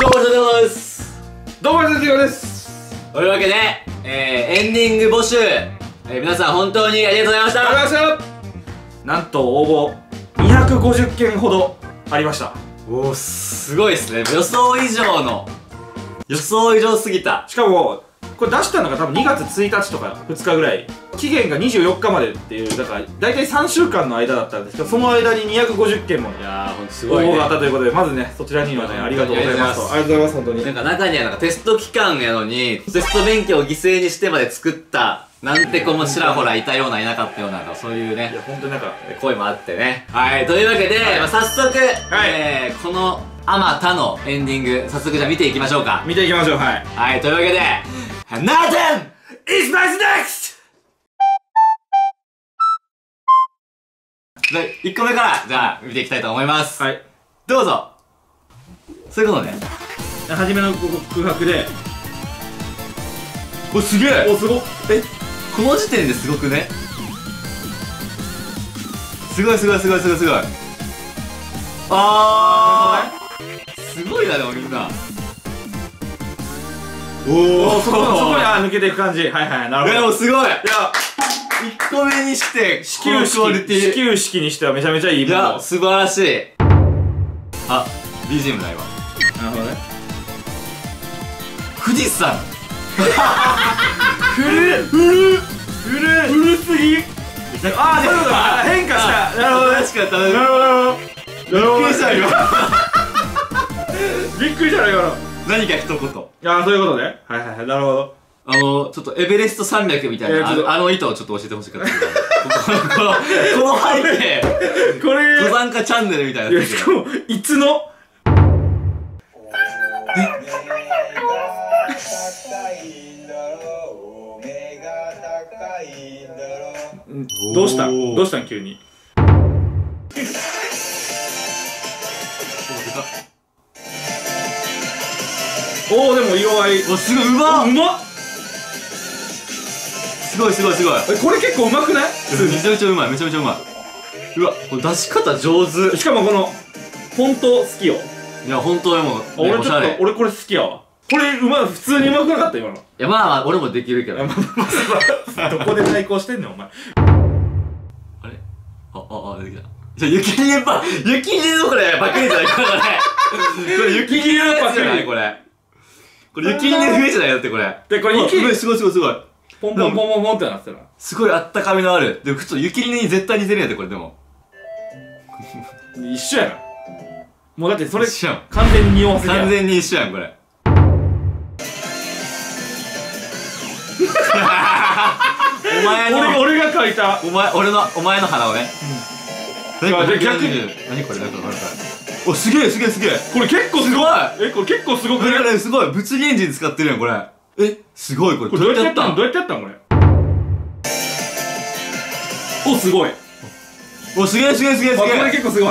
どうも、でございます。 どうも、哲也です。 というわけで、エンディング募集、皆さん本当にありがとうございました。 ありがとうございました。なんと応募250件ほどありました。 おお、すごいですね。予想以上すぎた。 しかもこれ出したのが多分2月1日とか2日ぐらい、期限が24日までっていう、だから大体3週間の間だったんですけど、その間に250件もいやー、ほんとすごいね。 応募があったということで、まずね、そちらにはね、ありがとうございますと。ありがとうございます、本当に。 なんか中にはなんかテスト期間やのに、テスト勉強を犠牲にしてまで作った、なんて子もちらほらいたようないなかったような、そういうね。 いや、本当になんか、 声もあってね。はい、というわけで、早速、この、あまたのエンディング、早速じゃあ見ていきましょうか。 見ていきましょう、はい。 はい、というわけで、Nothing is my next! 1個目から、じゃあ、見ていきたいと思います。 はい。 どうぞ。そういうことね。 初めの空白で、 お、すげえ。 お、すごっ。 この時点ですごくね。すごい。あー、すごいな、でもみんな。おお、 そこに抜けていく感じ。はいはい、なるほど。 でもすごい。いや、 1 個目にして、 始球式にしてはめちゃめちゃいい。 いや、素晴らしい。あ、BGM ないわ。 なるほどね。 富士山。 古すぎ。ああ、そういうことか。変化した。なるほどね。 確かに。 なるほど。 びっくりしたよ。 びっくりしたよ、今の。 何か一言。 ああ、そういうことね。はいはいはい、なるほど。 ちょっとエベレスト300みたいな、あの糸をちょっと教えてほしかった。この背景。 これ、 登山家チャンネルみたいな。 しかも、いつのどうしたん急に。おお、でも色合い。 お、すごい、うまっ。すごい。 これ結構うまくない？ めちゃめちゃうまい。うわ、これ出し方上手。 しかもこのフォント好きよ。 いや、本当にもう、 俺ちょっと、俺これ好きやわ。これ普通にうまくなかった今の。いや、まあ俺もできるけど。 どこで対抗してんねんお前。 あれ、出てきた。じゃ、雪入のこれパクリじゃないこれ雪入のパクリじゃないこれ雪入の笛じゃないだってこれ。 でこれ雪すごい。 ポンポンってなってたらすごいあったかみのある。でもちょっと雪入に絶対似てるやでこれ。でも一緒やな。もうだってそれ一緒やん。 完全に匂わせて完全に一緒やんこれ。お前の俺が描いたお前の鼻をね。逆に何これお、すげえこれ結構すごい。これ結構すごくね。すごい物理エンジン使ってるやんこれ。すごいこれ。 どうやってやったんこれ。お、すごい。 お、すげえこれ結構すごい。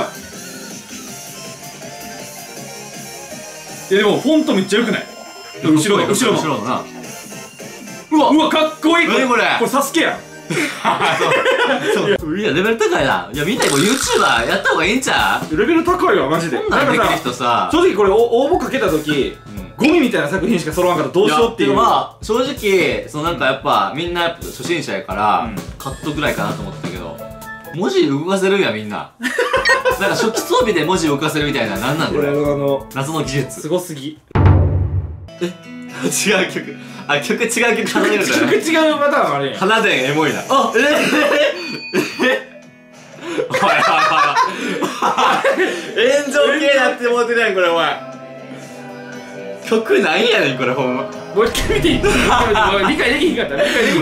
いやでもフォントめっちゃ良くない？後ろのな。うわかっこいい。 何これ。 これサスケやん。 そう。いやレベル高いな。いやみんなもう YouTuber やった方がいいんちゃう？ レベル高いわマジで。 こんなんできる人さ。 正直これ応募かけた時ゴミみたいな作品しか揃わんかったらどうしようっていう。 まあ正直なんかやっぱみんな初心者やからカットぐらいかなと思ったけど、文字動かせるんやみんな。なんか初期装備で文字動かせるみたいな、なんなんこれ。謎の技術。 すごすぎ。 違う曲。曲違う曲離れるんだよ。 曲違うパターンあるやん。 花でエモいな。あ、炎上系やってもうてるやんこれお前。曲なんやねんこれほんま。 もう一回見ていい？理解できひんかった。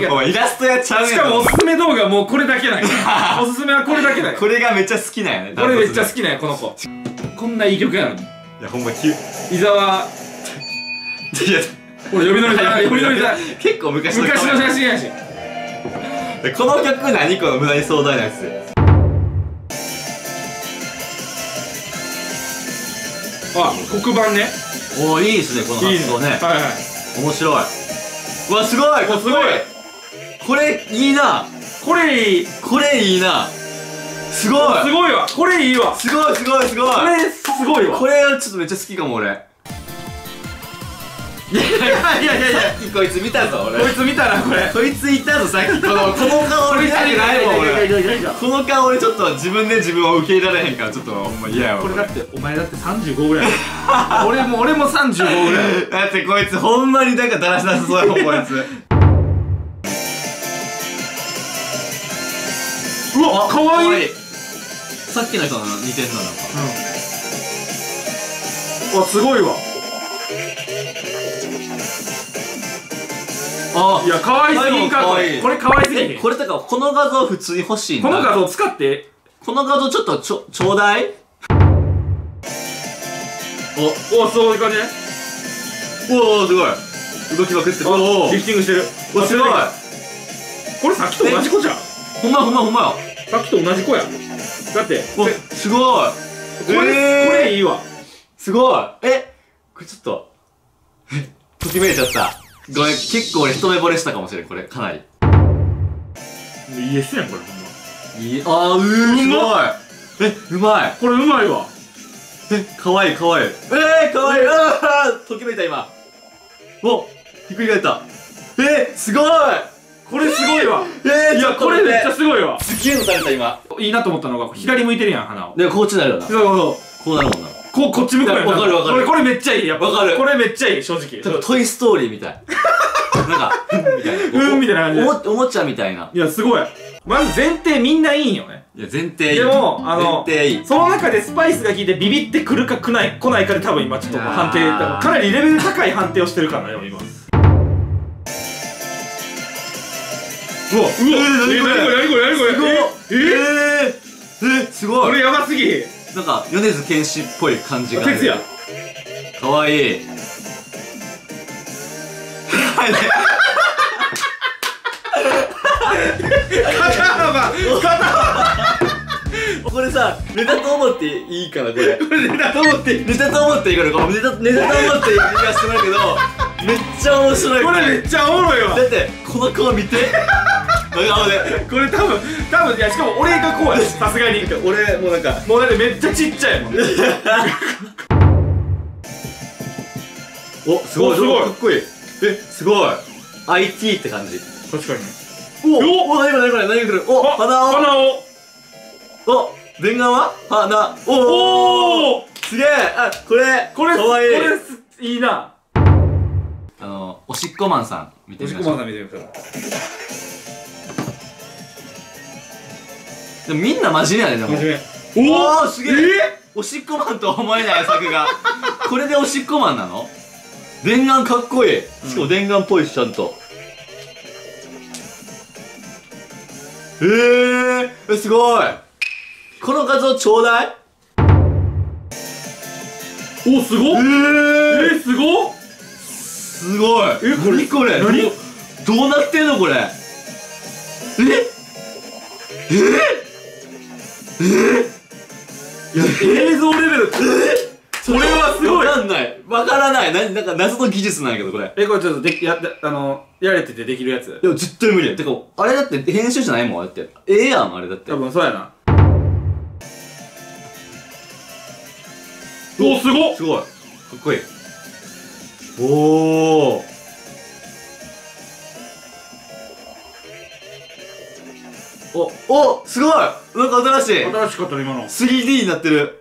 お前イラストやっちゃうやん。 しかもおすすめ動画もうこれだけない。おすすめはこれだけない。 これがめっちゃ好きなんやね。 これめっちゃ好きなんやこの子。こんないい曲やのに。いやほんま伊沢。いや俺呼び乗りだ。 結構昔の写真やし。 この曲何この無駄に壮大なやつ。 あ、黒板ね。 おーいいですねこの発想ね。 はいはい。 面白い。うわすごい。 すごい。 これいいな。 これいいな。 すごい。 すごいわ。これいいわ。 すごい。これすごいわ。 これちょっとめっちゃ好きかも俺。 いやいやさっきこいつ見たぞ俺。 こいつ見たなこれ。 こいついたぞさっき。この顔見たくないもん俺。この顔俺ちょっと自分で自分を受け入れられへんからちょっとほんま嫌やわ。 これだってお前だって35ぐらい。俺も35ぐらい。 だってこいつほんまになんかだらしなさそうやもんこいつ。 うわかわいい。 さっきの人の似てんななんか。 わすごいわ。 あいや可愛すぎんかこれ。これ可愛すぎん。 これとかこの画像普通に欲しいんだ。 この画像使ってこの画像ちょっとちょうだい。 おそういう感じね。 おおすごい動きまくってる。おおリフティングしてる。 おすごい。 これさっきと同じ子じゃん。 ほんまや。 さっきと同じ子や。だっておすごい。 これいいわ。 すごい。これちょっとときめいちゃった。ごめん結構俺一目惚れしたかもしれんこれかなり。 いいエスやんこれほんま。 いいすごい。うまい。 これうまいわ。 かわいいかわいい。かわいい。ときめいた今。おひっくり返った。すごい。 これすごいわ。いやこれめっちゃすごいわ。 すげえのされた今。 いいなと思ったのが左向いてるやん鼻を。 でこっちなるよな。 そうこうなるもんな。 こっち向いてる。 わかるこれめっちゃいい。やっぱわかる。 これめっちゃいい正直。 トイストーリーみたい。なんかみたいな。 みたいな感じで。 おもちゃみたいな。 いやすごい。まず前提みんないいんよね。 いや前提いい。 でも前提いい。 その中でスパイスが効いてビビってくるか来ないかで多分今ちょっと判定かなりレベル高い判定をしてるからな今。うわ何これすごい。 これやばすぎ。 なんか米津玄師っぽい感じが。 哲也かわいい。これさネタと思っていいかなこれ。 ネタと思っていいからネタと思って言わせてもらうけどめっちゃ面白い。 これめっちゃおもろいわ。 だってこの顔見て真顔で。 これ多分いやしかも俺がこうやさすがに。 俺もうなんかもうだってめっちゃちっちゃいもん。 おすごいかっこいい。すごい IT って感じ。 確かに。 お何これお鼻をお電眼は鼻。おおすげえ。これかわいい。 これいいな。 おしっこマンさん見てみましょう。でもみんな真面目やね。でもおおすげえ。おしっこマンとは思えない作が。これでおしっこマンなの。電眼かっこいい。しかも電眼っぽいしちゃんと。すごい。この画像ちょうだい。 おすごっ。すごっ。 すごい。何これ。どうなってんのこれ。 いや映像レベル。それはすごい。 わからない。なんか謎の技術なんやけどこれ。 これちょっとやれててできるやつ。 いや絶対無理や。てかあれだって編集じゃないもん。だってやんあれだって。 多分そうやな。おすごっ。 すごいかっこいい。おすごい。なんか新しかったね今の。 3D になってる。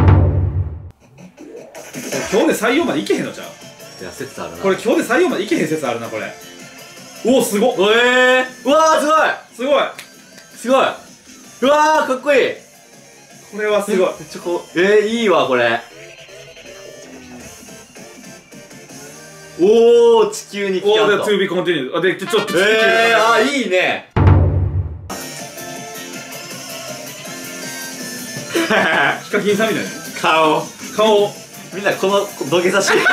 今日で採用までいけへんのじゃん。 いや説あるな。 これ今日で採用までいけへん説あるなこれ。おすごっ。 うわーすごいすごい。 うわーかっこいい。 これはすごい。 めっちゃこういいわこれ。おー地球に来たと。 おーで to be continued。でちょっといいね。 ヒカキンさんみたいな顔みんなこの土下座し。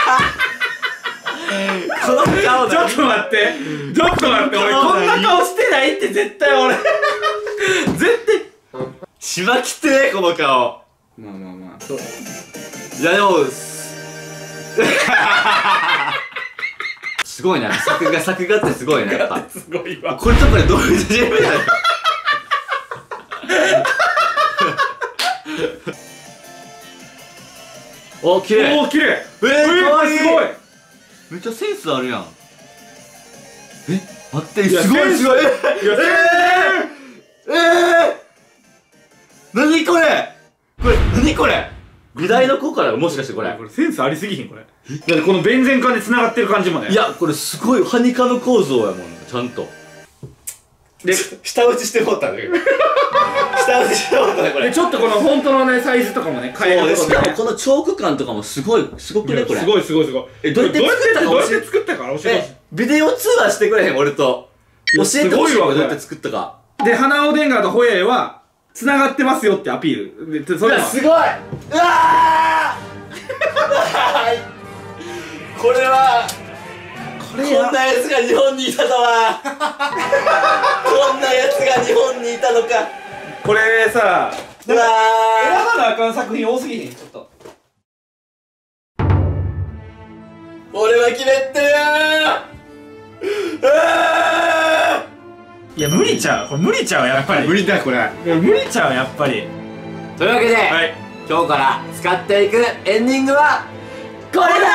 この顔ちょっと待って俺こんな顔してないって絶対俺。絶対しばきてこの顔。 まあいやでもすごいな。作画ってすごいねやっぱ。 すごいわ。 これとかでどういうジェみたいな。お綺麗。 お綺麗。 かわいい。 すごい。 めっちゃセンスあるやん。え、待って、すごいすごい。何これ、何これ、美大の子からもしかしてこれセンスありすぎひんこれ。だってこのベンゼン管で繋がってる感じもね。 いや、これすごいハニカム構造やもん、ちゃんと。で、下打ちしてもったんだけど。下打ちしてもったね、これ。 で、ちょっとこのフォントのね、サイズとかもね、変えることで、ね。 しかもこのチョーク感とかもすごくね、これ。 すごいすごいすごい。 え、どうやって作ったか教えて。 ビデオ通話してくれへん、俺と。教えてほしいわ、どうやって作ったか。 で、鼻尾デンガーとホエイは、繋がってますよってアピール。で、それは。 すごい、うわーこれは、こんなやつが日本にいたとはこんなやつが日本にいたのか。 これさ、 うわー選ばなあかん作品多すぎへん、ちょっと。 俺は決めてるいや、無理ちゃう。これ無理ちゃう、やっぱり。 無理だ、これ。 いや、無理ちゃう、やっぱり。 というわけで、 はい。 今日から使っていくエンディングは、これだ